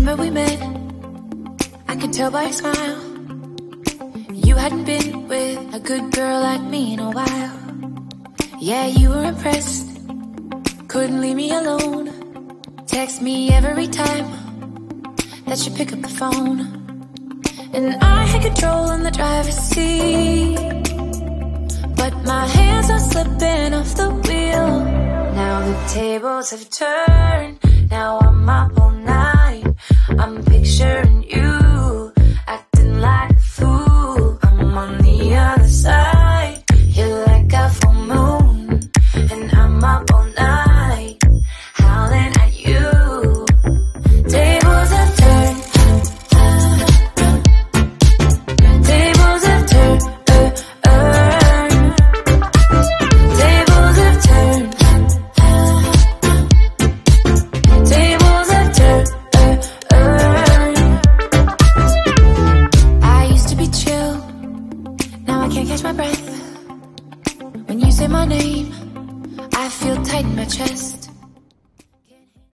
Remember we met, I could tell by your smile. You hadn't been with a good girl like me in a while. Yeah, you were impressed, couldn't leave me alone. Text me every time that you pick up the phone. And I had control in the driver's seat, but my hands are slipping off the wheel. Now the tables have turned, now I'm up all night. I'm picturing you, acting like a fool. I'm on the other side, you're like a full moon, and I'm up all night, howling at you. Tables have turned, tables have turned, tables have turned, tables have turned. I used to be chill, now I can't catch my breath. When you say my name, I feel tight in my chest.